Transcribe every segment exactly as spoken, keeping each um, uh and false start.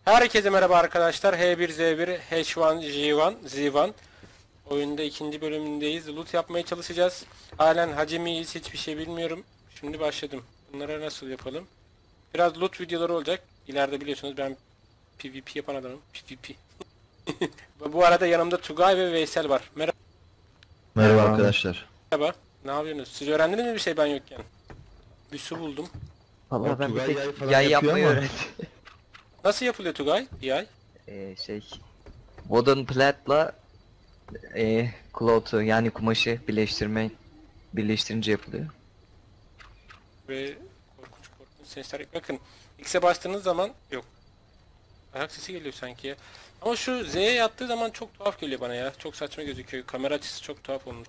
Herkese merhaba arkadaşlar. H bir Z bir, H bir G bir, Z bir. Oyunda ikinci bölümündeyiz. Loot yapmaya çalışacağız. Halen hacimiyiz, hiçbir şey bilmiyorum. Şimdi başladım. Bunları nasıl yapalım? Biraz loot videoları olacak. İleride biliyorsunuz ben PvP yapan adamım. PvP. Bu arada yanımda Tugay ve Veysel var. Merhaba. Merhaba arkadaşlar. Merhaba. Ne yapıyorsunuz? Siz öğrendiniz mi bir şey ben yokken? Bir su buldum. Vallahi ben bir Tugay tek yay falan yay yapıyor yapmayı ama- öğrendim. Nasıl yapılıyor Tugay? Yay. Ee, şey wooden plate'la e, cloth'u yani kumaşı birleştirme birleştirince yapılıyor. Ve korkunç korkunç sesler. Bakın X'e bastığınız zaman yok. Ayak sesi geliyor sanki ya. Ama şu Z'ye yattığı zaman çok tuhaf geliyor bana ya. Çok saçma gözüküyor. Kamera açısı çok tuhaf olmuş.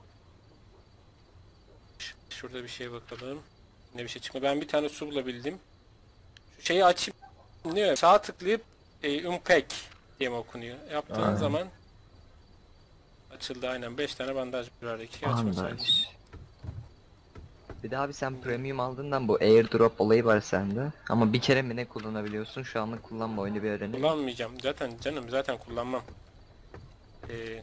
Şurada bir şeye bakalım. Ne bir şey çıkma. Ben bir tane su bulabildim. Şu şeyi açayım. Ne? Sağ tıklayıp e, unpack diye mi okunuyor? Yaptığın Aynen. zaman açıldı aynen. beş tane bandaj var. iki açmasaydı. Bandaj. Bir de abi sen premium aldığından bu airdrop olayı var sende. Ama bir kere mi ne kullanabiliyorsun? Şu anlık kullanma, oyunu bir öğrenelim. Kullanmayacağım. Zaten canım zaten kullanmam. Ee,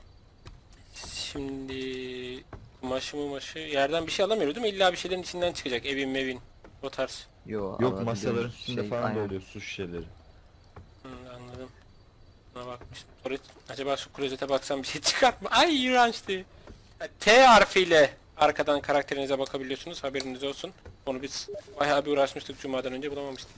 şimdi kumaşı mumaşı yerden bir şey alamıyoruz değil mi? İlla bir şeylerin içinden çıkacak. Evin mevin. O tarz. Yo, Yok alabiliyorsun. masaların üstünde Şey, falan da aynen. oluyor su şişeleri. Hı, anladım. Buna bakmıştım. Sonra acaba şu klozete baksam bir şey çıkar mı? Ay iğrençti. T harfiyle arkadan karakterinize bakabiliyorsunuz. Haberiniz olsun. Onu biz bayağı bir uğraşmıştık Cuma'dan önce bulamamıştık.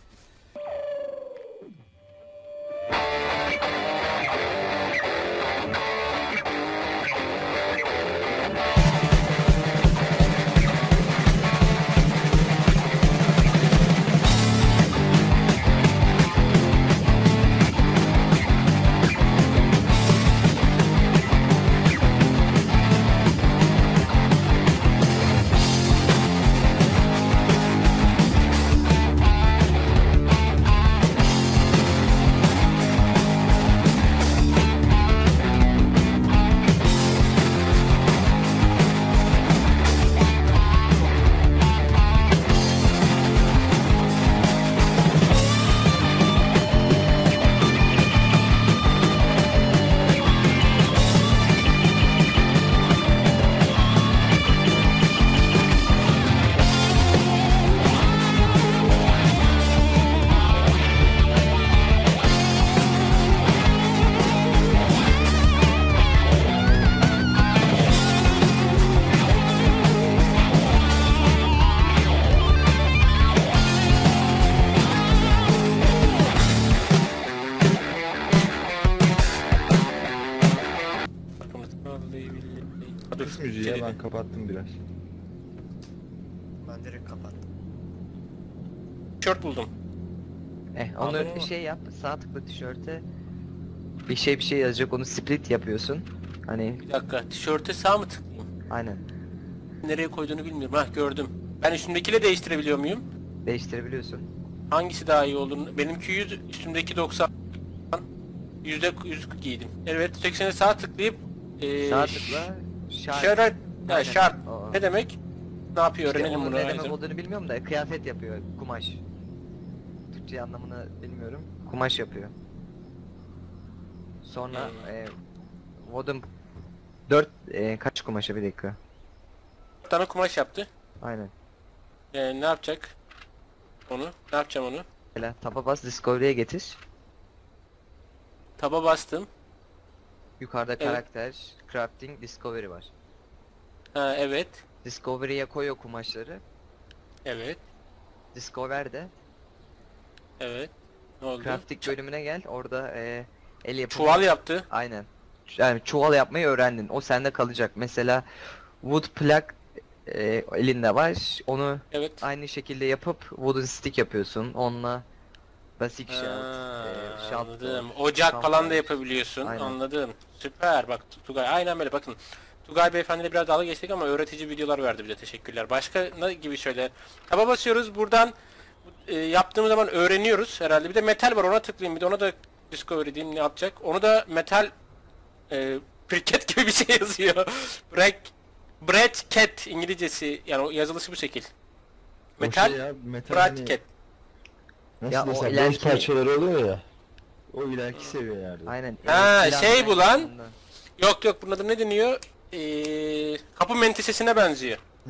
Kıs müziği ya, ben kapattım biraz. Ben direkt kapattım. Tişört buldum. Eh Anladın onu mı? şey yap, sağ tıkla tişörte bir şey bir şey yazacak, onu split yapıyorsun. Hani Bir dakika. Tişörte sağ mı tıklayayım? aynen Nereye koyduğunu bilmiyorum. Hah gördüm. Ben üstümdekiyle değiştirebiliyor muyum? değiştirebiliyorsun. Hangisi daha iyi olduğunu? Benimki yüz, üstümdeki doksan. Yüzde yüz giydim. Evet, seksene sağ tıklayıp ee, Sağ tıkla şart. Şart. Ya Aynen. şart. O. Ne demek? Ne yapıyor? İşte Öğrenelim onun bunu. ne demek Ayzen. olduğunu bilmiyorum da kıyafet yapıyor, kumaş. Türkçe anlamını bilmiyorum. Kumaş yapıyor. Sonra Hmm. e, Wooden dört e, kaç kumaşa bir dakika. Bir tane kumaş yaptı. Aynen. Ee, ne yapacak? Onu. Ne yapacağım onu? Mesela taba bas, Discovery'e getir. Taba bastım. Yukarıda Evet. karakter, crafting, discovery var. Ha evet. Discovery'e koy o kumaşları. Evet. Discover'de Evet. Ne oldu? crafting bölümüne gel. Orada e, el yapımı. Çuval yaptı. Aynen. Yani çuval yapmayı öğrendin. O sende kalacak. Mesela wood plank e, elinde var. Onu Evet. aynı şekilde yapıp wooden stick yapıyorsun. Onunla basic Ha, shell, e, shell anladım. door, Ocak shell falan da door. yapabiliyorsun. Aynen. Anladım. Süper. Bak Tugay aynen böyle bakın. Tugay beyefendiyle biraz dalga geçtik ama öğretici videolar verdi bize. Teşekkürler. Başka ne gibi şöyle. Taba basıyoruz. Buradan e, yaptığımız zaman öğreniyoruz herhalde. Bir de metal var. Ona tıklayayım. Bir de ona da discovery diyeyim ne yapacak. Onu da metal e, briket gibi bir şey yazıyor. Break Bread Cat İngilizcesi yani o yazılışı bu şekil. O Metal şey ya, metal Bread hani, Cat. nasıl Ya o desem, ileriki- boz parçaları oluyor ya. O ileriki seviyelerde. Aynen. Ha, evet, şey plan- bu lan. Yok yok bunun adı ne deniyor? Ee, kapı menteşesine benziyor. Hı.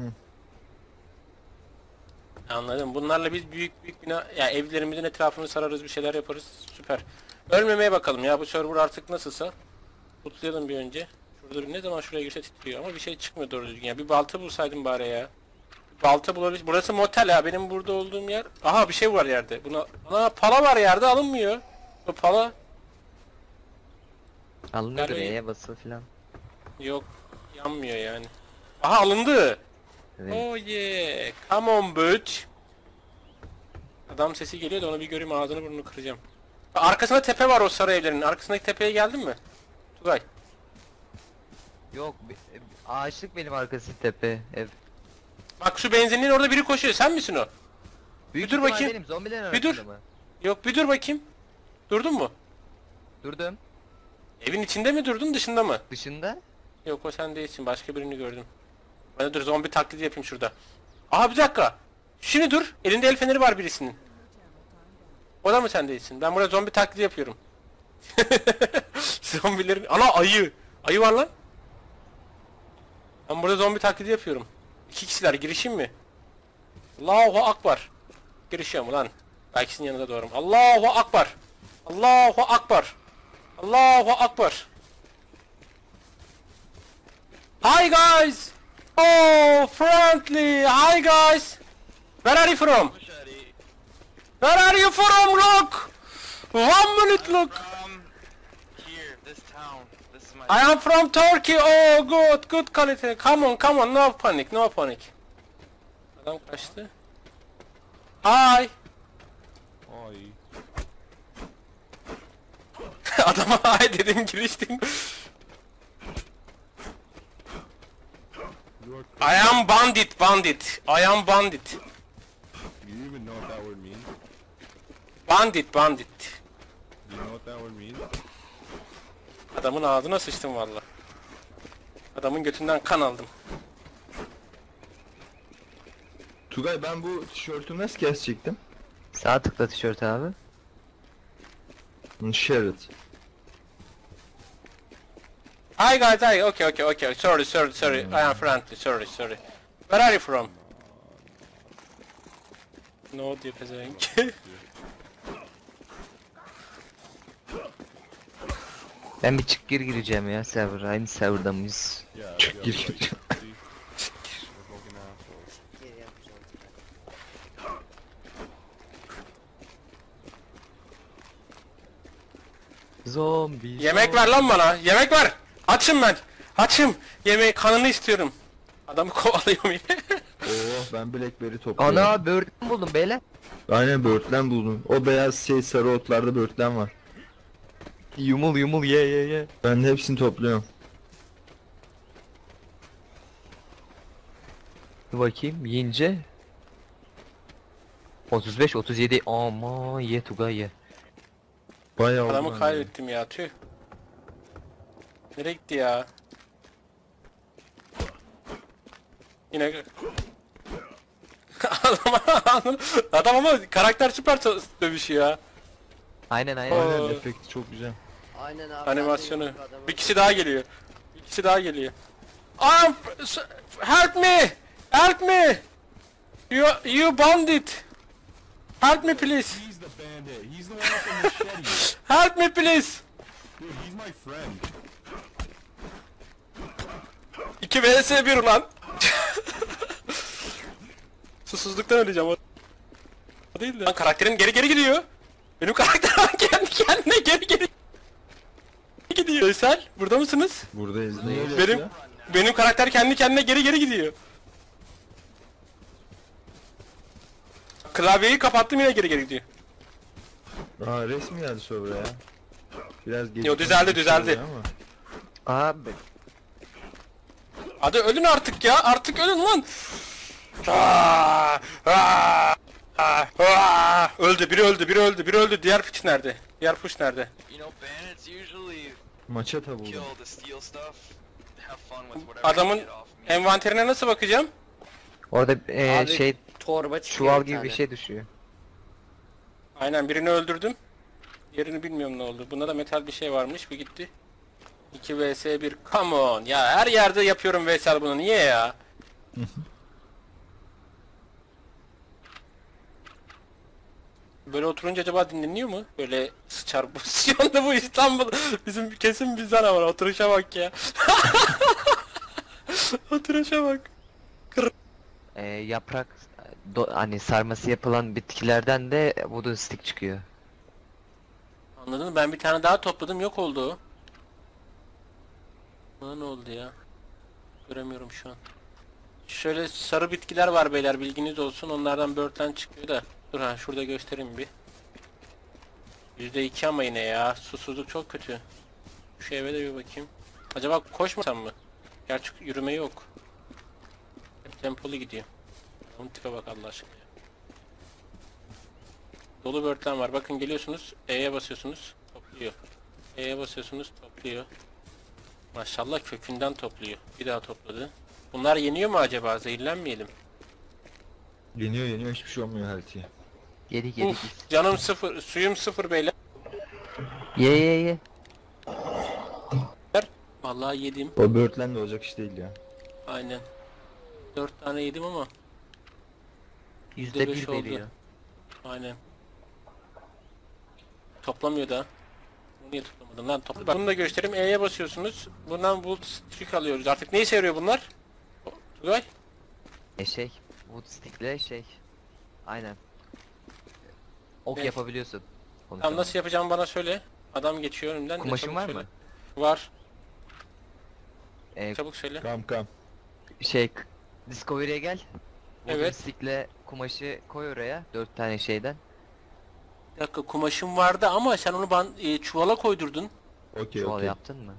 Anladım. Bunlarla biz büyük büyük bina ya evlerimizin etrafını sararız bir şeyler yaparız. Süper. Ölmemeye bakalım ya bu server artık nasılsa. Tutlayalım bir önce. Şurada bir ne zaman şuraya girse titriyor ama bir şey çıkmıyor doğru düzgün ya. Bir balta bulsaydım bari ya. Bir balta bulabilir. Burası motel ya benim burada olduğum yer. Aha bir şey var yerde. Buna ana pala var yerde alınmıyor. Bu pala Alınıyordur Yani- E'ye basılı filan. yok yanmıyor yani. Aha alındı. Evet. Oh yeah. Come on bitch. Adam sesi geliyor da onu bir göreyim ağzını burnunu kıracağım. Arkasında tepe var o sarı evlerin. Arkasındaki tepeye geldin mi? Tugay. Yok bi- e, ağaçlık benim arkası tepe ev. Bak şu benzinliğin orada biri koşuyor. Sen misin o? Büyük dur ihtimal bakayım. benim zombilerin Bir dur. arasında mı? Yok bir dur bakayım. Durdun mu? Durdum. Evin içinde mi durdun dışında mı? Dışında. Yok o sen değilsin. Başka birini gördüm. Ben de dur zombi taklidi yapayım şurada. Aha bir dakika. Şimdi dur. Elinde el feneri var birisinin. O da mı sen değilsin? Ben burada zombi taklidi yapıyorum. Zombilerin... Ana ayı. Ayı var lan. Ben burada zombi taklidi yapıyorum. İki kişiler girişeyim mi? Allahu Akbar. Girişiyorum lan. Belki sizin yanında doğrum. Allahu Akbar. Allahu Akbar. Allahu Akbar. Hi guys. Oh friendly. Hi guys. Where are you from? Where are you from? Look. One minute look. Um, here, this town. This is my. I am from Turkey. Oh good, good quality. Come on, come on. No panic, no panic. Adam kaçtı. Hi. Adama hi dedim giriştim. I am bandit, bandit. I am bandit. You even know what that word means? Bandit, bandit. Do you know what that word means? Adamın ağzına sıçtım valla. Adamın götünden kan aldım. Tugay ben bu tişörtü nasıl kesecektim? Sağ tıkla tişört abi. Share it. Hi guys, hi. Okay, okay, okay. Sorry, sorry, sorry. I am friendly. Sorry, sorry. Where are you from? No diyor pezevenk. Ben bir çık gir gireceğim ya server. Aynı serverda mıyız? Yeah, Çık yeah, gir. like, see? They're fucking assholes. Zombi. Yemek ver lan bana. Yemek ver. Açım ben. Açım. Yemeği kanını istiyorum. Adamı kovalıyorum yine. Oh ben Blackberry topluyorum. Ana böğürtlen buldum beyler. Aynen böğürtlen buldum. O beyaz şey sarı otlarda böğürtlen var. Yumul yumul ye ye ye. Ben de hepsini topluyorum. Dur bakayım yiyince. otuz beş otuz yedi ama ye Tugay ye. Bayağı oldu Adamı bende. kaybettim ya tüh. Nereye gitti ya? Yine adam, adam ama karakter süper ço- dövüşüyor ya. Aynen aynen. Aynen Oo. efekti çok güzel. Aynen abi. Animasyonu. ben de adamı- Bir kişi daha geliyor. Bir kişi daha geliyor. Am help me! Help me! You you bandit! Help me please! He's the bandit. He's the one with the machete. Help me please! Dude, he's my friend. iki vs bir ulan. Susuzluktan öleceğim o. O değil de. Lan karakterin geri geri gidiyor. Benim karakter kendi kendine geri geri gidiyor. Veysel, burada mısınız? Buradayız. Niye öyle Benim yapıyor? benim karakter kendi kendine geri geri gidiyor. Klavyeyi kapattım yine geri geri gidiyor. Aa resmi geldi server'a ya. Biraz geç. Yo, düzeldi, düzeldi. Ama. Abi Hadi ölün artık ya. Artık ölün lan. Aa, aa, aa, aa. Öldü, biri öldü, biri öldü, biri öldü. Diğer piç nerede? Diğer push nerede? You know, bandits usually Maçata buldum. kill to steal stuff. Have fun with whatever they Adamın get off me. envanterine nasıl bakacağım? orada e, Abi, şey torba çıkıyor çuval bir gibi bir tane. şey düşüyor. Aynen birini öldürdüm. Yerini bilmiyorum ne oldu. Bunda da metal bir şey varmış. Bir gitti. iki vs bir. Come on. Ya her yerde yapıyorum Veysel bunu. Niye ya? Böyle oturunca acaba dinleniyor mu? Böyle sıçar pozisyonda bu İstanbul. Bizim kesin bizden ama oturuşa bak ya. Oturuşa bak. Ee, yaprak do- hani sarması yapılan bitkilerden de wooden stick çıkıyor. Anladın mı? Ben bir tane daha topladım, yok oldu o. Bana ne oldu ya? Göremiyorum şu an. Şöyle sarı bitkiler var beyler, bilginiz olsun. Onlardan börtlen çıkıyor da. Dur ha, şurada göstereyim bir. yüzde iki ama yine ya. Susuzluk çok kötü. Şu eve de bir bakayım. Acaba koşmasam mı? Gerçi yürüme yok. Hep tempolu gidiyor. Onun tipe bak Allah aşkına ya. Dolu börtlen var. Bakın geliyorsunuz. E'ye basıyorsunuz. Topluyor. E'ye basıyorsunuz. Topluyor. Maşallah kökünden topluyor. Bir daha topladı. Bunlar yeniyor mu acaba? Zehirlenmeyelim. Yeniyor yeniyor, hiçbir şey olmuyor healthy'ye. Yedik yedik. Uf, canım sıfır. Suyum sıfır beyler. Ye ye ye. Vallahi yedim. O böğürtlen de olacak iş değil ya. Aynen. Dört tane yedim ama. Yüzde beş bir oldu. veriyor. Aynen. Toplamıyor da. Bunu niye toplamadın lan? Topla. Bak, bunu da göstereyim. E'ye basıyorsunuz. Bundan wood stick alıyoruz. Artık ne işe yarıyor bunlar? Tugay? E şey, wood stick'le şey. Aynen. Ok Ne? yapabiliyorsun. Tamam, Konuşamadım. nasıl yapacağım bana söyle. Adam geçiyor önümden. de Kumaşın çabuk var söyle. mı? Var. Ee, Çabuk söyle. Kam kam. şey, k- Discovery'e gel. Wooden Evet. stick'le kumaşı koy oraya. Dört tane şeyden. Bir dakika, kumaşım vardı ama sen onu ban e, çuvala koydurdun. Okey Çuval okey. yaptın mı?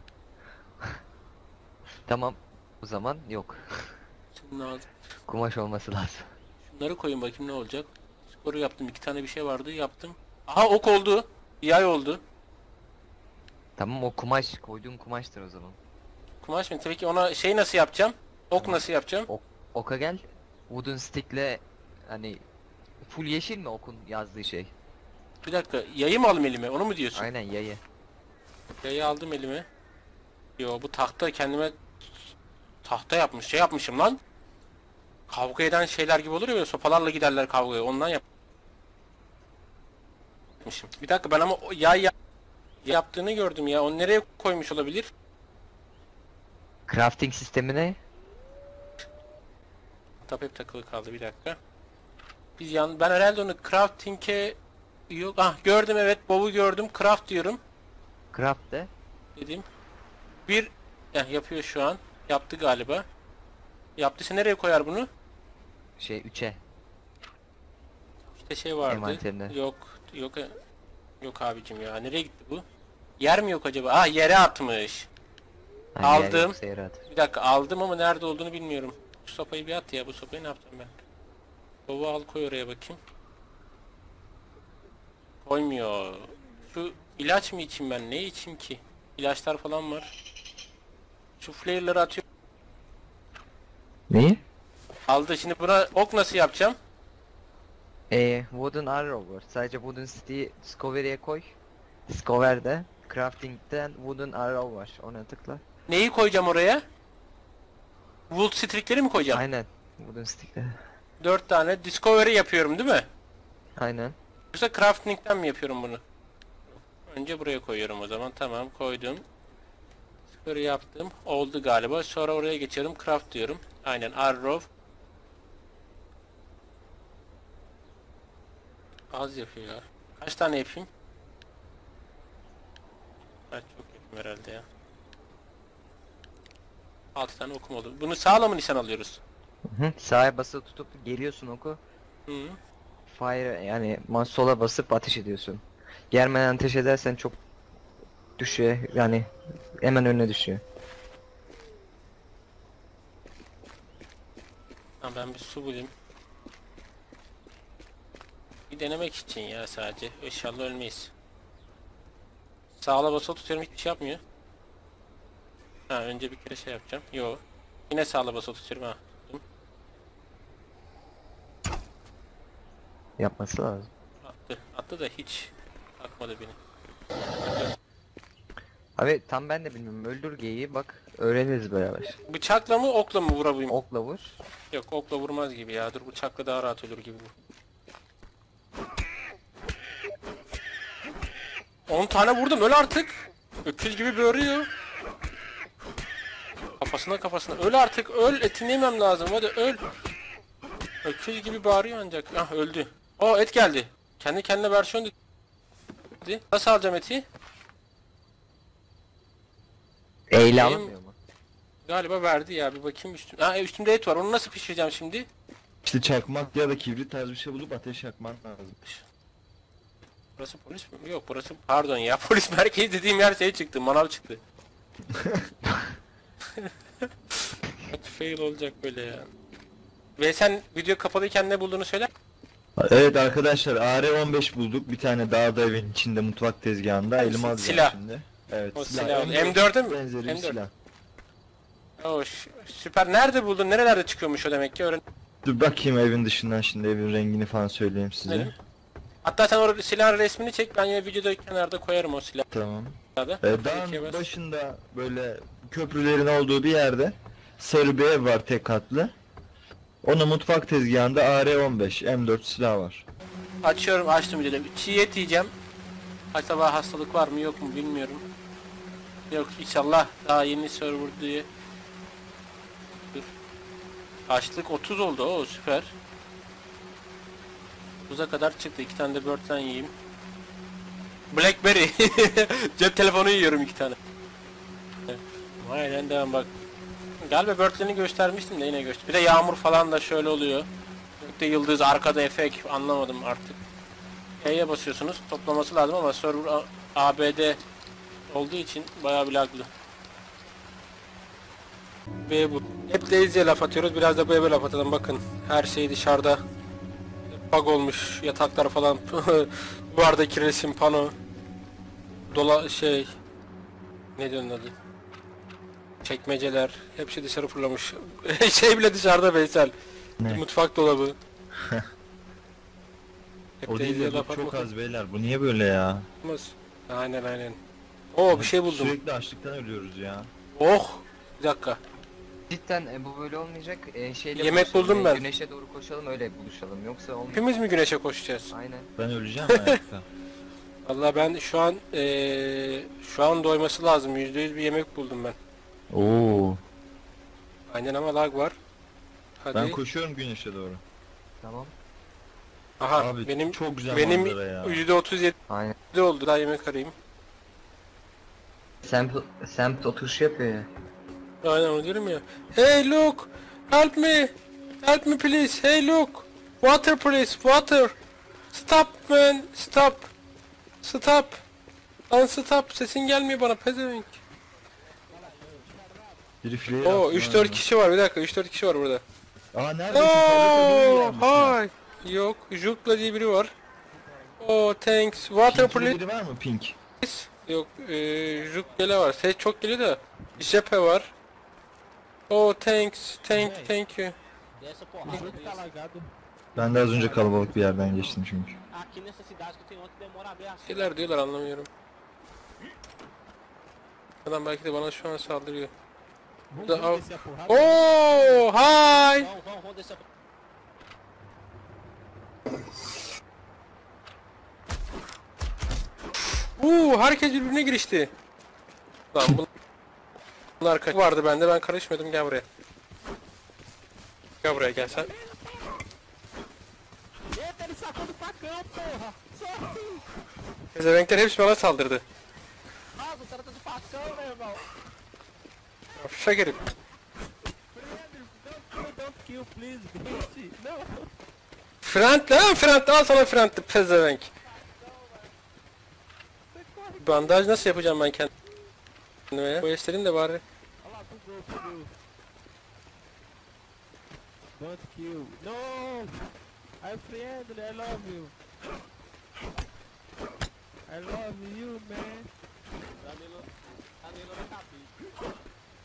Tamam. O zaman yok. Senin ağzın. Kumaş olması lazım. Şunları koyun bakayım ne olacak. Skoru yaptım. İki tane bir şey vardı. Yaptım. Aha, ok oldu. Yay oldu. Tamam, o kumaş koyduğun kumaştır o zaman. Kumaş mı? Tabii ki ona şey nasıl yapacağım? Ok nasıl yapacağım? Ok, oka gel. Wooden stick'le hani full yeşil mi okun yazdığı şey? Bir dakika. Yayı mı alayım elime? Onu mu diyorsun? Aynen yayı. Yayı aldım elime. Yo, bu tahta kendime tahta yapmış. Şey yapmışım lan. Kavga eden şeyler gibi olur ya, böyle sopalarla giderler kavgaya. Ondan yap- yapmışım. Bir dakika, ben ama o yay yap- yaptığını gördüm ya. Onu nereye koymuş olabilir? Crafting sistemine Tap hep takılı kaldı, bir dakika. Biz yan ben herhalde onu crafting'e yok. Ah, gördüm, evet, bow'u gördüm. Craft diyorum. craft de Dedim. Bir eh, yapıyor şu an. Yaptı galiba. Yaptıysa nereye koyar bunu? şey üçe. İşte şey vardı. Envanterine. Yok, yok, yok abicim ya. Nereye gitti bu? Yer mi yok acaba? Ah, yere atmış. Hani yer Aldım. yoksa yere at. Bir dakika, aldım ama nerede olduğunu bilmiyorum. Bu sopayı bir at ya. Bu sopayı ne yapacağım ben? Baba al, koy oraya bakayım. Koymuyor. Şu ilaç mı içeyim ben? Ne içeyim ki? İlaçlar falan var. Şu flare'ları atıyorum. Neyi? Aldı. Şimdi buna ok nasıl yapacağım? Eee wooden arrow var. Sadece wooden stick'i Discovery'e koy. Discovery'de crafting'den wooden arrow var. Ona tıkla. Neyi koyacağım oraya? Wood streakleri mi koyacağım? Aynen. Wooden stick'le. Dört tane. Discovery yapıyorum değil mi? Aynen. Yoksa crafting'den mi yapıyorum bunu? Önce buraya koyuyorum o zaman. Tamam, koydum. Discovery yaptım. Oldu galiba. Sonra oraya geçiyorum. Craft diyorum. Aynen, arrow. Az yapıyor ya. Kaç tane yapayım? Kaç, çok yapayım herhalde ya. altı tane okum oldu. Bunu sağla mı nişan alıyoruz? Hı. Sağa basılı tutup geliyorsun oku. Hı. Fire yani ma- sola basıp ateş ediyorsun. Germeden ateş edersen çok düşüyor yani hemen önüne düşüyor. Tamam, ben bir su bulayım. Bir denemek için ya sadece. İnşallah ölmeyiz. Sağla basılı tutuyorum, hiçbir şey yapmıyor. Ha, önce bir kere şey yapacağım. Yo. Yine sağla basılı tutuyorum ha. Tuttum. Yapması lazım. Attı. Attı da hiç takmadı beni. Abi tam ben de bilmiyorum. Öldür geyiği bak. Öğreniriz beraber. Bıçakla mı okla mı vurayım? Okla vur. Yok okla vurmaz gibi ya. Dur bıçakla daha rahat ölür gibi. on tane vurdum öl artık. Öküz gibi böğürüyor. Kafasına kafasına. Öl artık öl. Etini yemem lazım. Hadi öl. Öküz gibi bağırıyor ancak. Ah öldü. O et geldi. Kendi kendine versiyon dedi. Nasıl alacağım eti? Eyle Benim- alamıyor mu? Galiba verdi ya. Bir bakayım üstüm. Ha üstümde et var. Onu nasıl pişireceğim şimdi? İşte çakmak ya da kibrit tarzı bir şey bulup ateş yakman lazım. Burası polis mi? Yok burası pardon ya. Polis merkezi dediğim yer şey çıktı. Manav çıktı. Fail olacak böyle ya. Ve sen video kapalıyken ne bulduğunu söyle. Evet arkadaşlar A R on beş bulduk. Bir tane dağda evin içinde mutfak tezgahında. Elime alacağım Silah. şimdi. Evet O silah. silah. M dört'e mi? Benzeri bir M dört. silah. Oo, ş- süper. Nerede buldun? Nerelerde çıkıyormuş o demek ki? Öğren. Dur bakayım evin dışından şimdi evin rengini falan söyleyeyim size. Öyle. Hatta sen o silahın resmini çek. Ben yine videoda kenarda koyarım o silahı Tamam. da. Ee, dağın başında böyle köprülerin olduğu bir yerde sarı bir ev var tek katlı. Onun mutfak tezgahında A R on beş M dört silah var. Açıyorum açtım videoda. Çiğ et yiyeceğim. Acaba hastalık var mı yok mu bilmiyorum. Yok inşallah daha yeni server diye. Dur. Açlık otuz oldu o süper. otuza kadar çıktı. İki tane de börtlen yiyeyim. Blackberry. Cep telefonu yiyorum iki tane. Evet. Aynen devam bak. Galiba börtleni göstermiştim de yine göster. Bir de yağmur falan da şöyle oluyor. Bir de yıldız arkada efekt anlamadım artık. E'ye basıyorsunuz toplaması lazım ama server A- ABD olduğu için bayağı bir laglı. B bu. Hep Daisy'ye laf atıyoruz. Biraz da bu eve laf atalım. Bakın her şey dışarıda. Bug olmuş. Yataklar falan. Duvardaki resim, pano. Dola şey. Ne diyorsun adı? Çekmeceler. Hepsi dışarı fırlamış. Şey bile dışarıda Veysel. Ne? Mutfak dolabı. Hep O değil Daisy'ye de laf bu çok atmak az beyler. Bu niye böyle ya? olmaz. Aynen aynen. Oo bir şey buldum. Sürekli açlıktan ölüyoruz ya. Oh. Bir dakika. Cidden e, bu böyle olmayacak. E, şeyle Yemek buluşalım, buldum e, ben. Güneşe doğru koşalım öyle buluşalım. Yoksa olmuyor. Hepimiz mi güneşe koşacağız? Aynen. Ben öleceğim ayakta. Vallahi ben şu an eee şu an doyması lazım. yüzde yüz bir yemek buldum ben. Oo. Aynen ama lag var. Hadi. Ben koşuyorum güneşe doğru. Tamam. Aha Abi benim çok güzel benim manzara ya. yüzde otuz yedi Aynen. oldu. Daha yemek arayayım. Semt, semt oturuşu yapıyor ya. Aynen onu diyorum ya. Hey look! Help me! Help me please! Hey look! Water please! Water! Stop man! Stop! Stop! Lan stop! Sesin gelmiyor bana pezevenk. Biri fileye Oo attı üç lan dört ya. kişi var bir dakika üç dört kişi var burada. Aa neredesin? Oh, Hay. hi. Yok, Jukla diye biri var. Oh, thanks. Water please. biri var mı pink? Yok, eee Jukla var. Ses çok geliyor da. Jepe var. Oh, thanks. Thank, thank you. Dessa porrada desse. Ben de az önce kalabalık bir yerden geçtim çünkü. Aqui nessa cidade que eu tenho ontem demora a abrir a Şeyler diyorlar anlamıyorum. Adam belki de bana şu an saldırıyor. Vamos, Da- vamos descer a porrada. Oh, hi. Vamos, vamos, vamos descer a Uuu, herkes birbirine girişti. Lan bun- bunlar kaç vardı bende ben karışmadım gel buraya. Gel buraya gel sen. Eita, ele sacou do facão, porra! Só Pezevenkler hepsi bana saldırdı. Nossa, o cara tá de facão, meu irmão! Yavşak herif. Don't, don't kill, please, bitch! No! Frent lan Frent al sana Frent'ti pezevenk. Bandaj nasıl yapacağım ben kendime ya? Bu istedim de bari. Olha lá, bugou, bugou! Don't kill! No! I'm friendly, I love you! I love you, man! Danilo, Danilo na cabeça!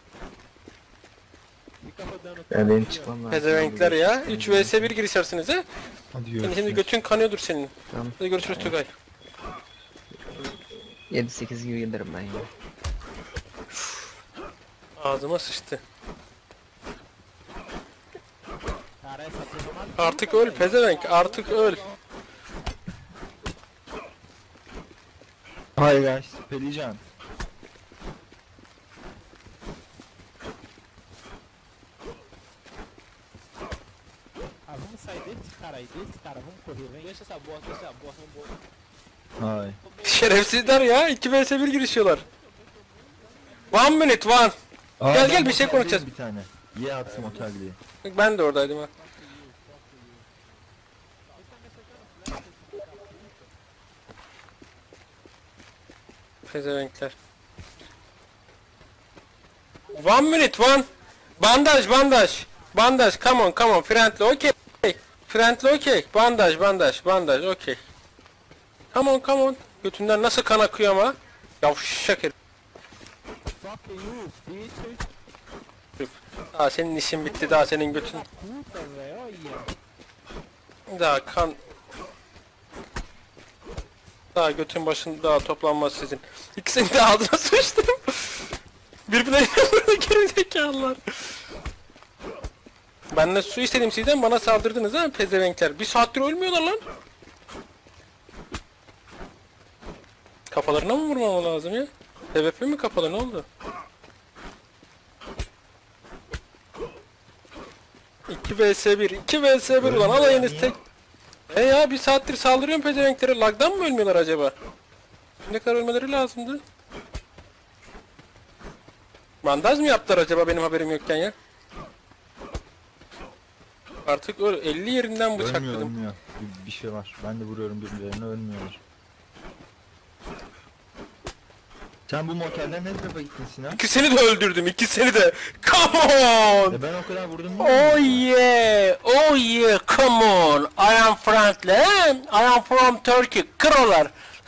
Fica rodando Ben benim aqui, ó. çıkmam lazım. Pezevenkler ya. üç vs bir girişersiniz ha. Hadi Senin şimdi görüşürüz. götün kanıyordur senin. Tamam. Hadi görüşürüz Tugay. yedi sekiz gibi gelirim ben ya. Ağzıma sıçtı. Cara, essa porra é uma Artık öl pezevenk, artık öl. Hi guys, Pelican. Ah, vamos sair desse cara aí, desse cara, vamos correr, vem. Deixa essa bosta, deixa essa bosta, vamos embora. Hi. Şerefsizler ya, iki vs bir girişiyorlar. One minute one. Aa, Gel, ben gel, bir şey moteldeyim konuşacağız. Bir tane. Ye atsım otel diye. Ben de oradaydım ha. Pezevenkler. One minute one. Bandaj bandaj. Bandaj come on come on friendly okay. Friendly okay. Bandaj bandaj bandaj okay. Come on come on. Götünden nasıl kan akıyor ama. Yavşak herif. Fuck you, bitch. Daha senin işin bitti daha senin götün. Puta, velho, olha. Daha kan. Daha götün başın daha toplanmaz sizin. İkisini de ağzına sıçtım. Birbirlerine vurdu gerizekalılar. Ben de su istedim sizden bana saldırdınız ha pezevenkler. Bir saattir ölmüyorlar lan. Kafalarına mı vurmam lazım ya? P V P mi kapalı ne oldu? iki vs bir, iki vs bir ulan alayınız tek. E ya bir saattir saldırıyorum pezevenklere, lagdan mı ölmüyorlar acaba? Ne kadar ölmeleri lazımdı? Bandaj mı yaptılar acaba benim haberim yokken ya? Artık öl elli yerinden Ölmüyor bıçakladım. ölmüyor. Bir, bir şey var. Ben de vuruyorum birbirlerine ölmüyorlar. Sen bu motelden ne tarafa gittin Sinan? İkisini de öldürdüm, ikisini de. Come on! E ben o kadar vurdum mu? Oh yeah! Oh yeah! Come on! I am friendly. eh? I am from Turkey. Krolar.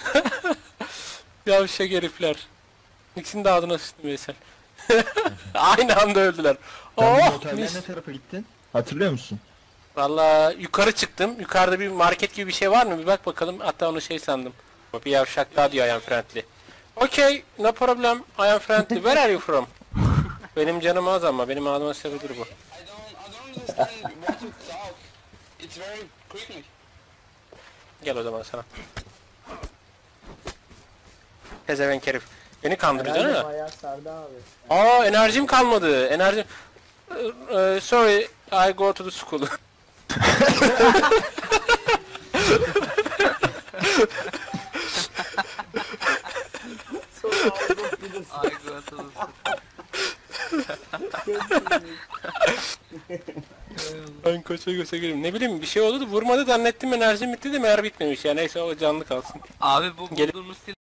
Yavşak herifler. İkisini de ağzına sıçtım Veysel. Aynı anda öldüler. Sen bu Oh! motelden Mis. ne tarafa gittin? Hatırlıyor musun? Valla yukarı çıktım. Yukarıda bir market gibi bir şey var mı? Bir bak bakalım. Hatta onu şey sandım. Bir yavşak daha diyor I am friendly. Okay, no problem. I am friendly. Where are you from? Benim canım az ama benim ağzıma sebebidir bu. I don't, I don't understand what you talk. It's very quickly. Gel o zaman sana. Pezevenk herif. Beni kandırdı değil mi? Aa enerjim kalmadı. Enerjim... Ee, sorry, I go to the school. Ay götürüz. Ben koşa koşa geleyim. Ne bileyim bir şey oldu da vurmadı zannettim enerjim bitti de meğer bitmemiş ya. Neyse o canlı kalsın. Abi bu Gelip- bulduğumuz